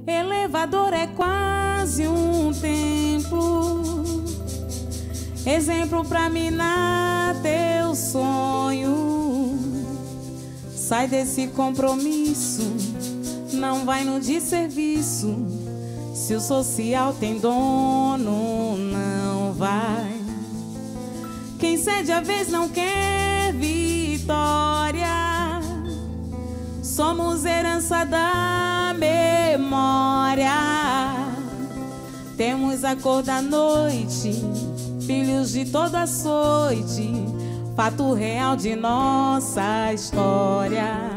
Elevador é quase um templo, exemplo pra minar teu sonho. Sai desse compromisso, não vai no desserviço. Se o social tem dono, não vai. Quem cede a vez não quer vitória. Somos herança da memória. Temos a cor da noite, filhos de toda açoite, fato real de nossa história.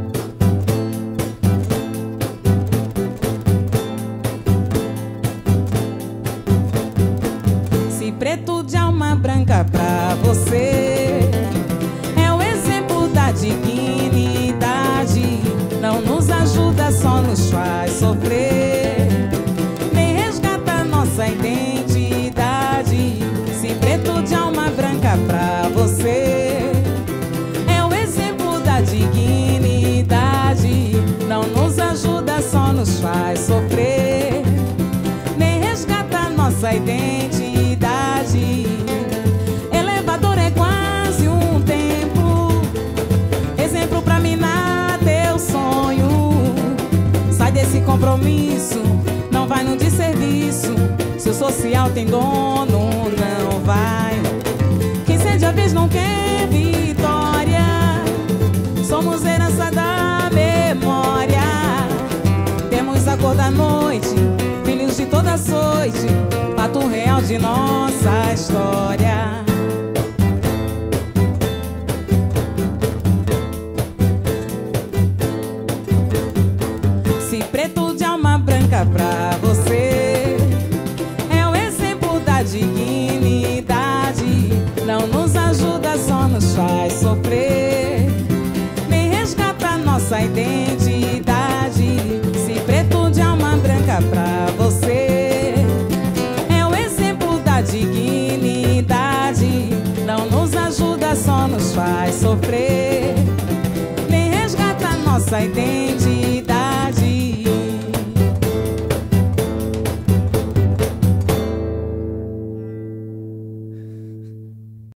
Se preto de alma branca pra você é o exemplo da dignidade, não nos ajuda, só nos faz sofrer, nem resgata nossa identidade. Se preto de alma branca pra você é o exemplo da dignidade, não nos ajuda, só nos faz sofrer, nem resgata nossa identidade. Elevador é quase um templo, exemplo pra minar teu sonho. Sai desse compromisso, não vai no desserviço. Se o social tem dono, não vai. Quem cede a vez não quer vitória. Somos herança da memória. Temos a cor da noite, filhos de toda açoite, fato real de nossa história. Se preto de alma branca pra você é o exemplo da dignidade, não nos ajuda, só nos faz sofrer, nem resgata nossa identidade. Se preto de alma branca pra você é o exemplo da dignidade, não nos ajuda, só nos faz sofrer, nem resgata nossa identidade.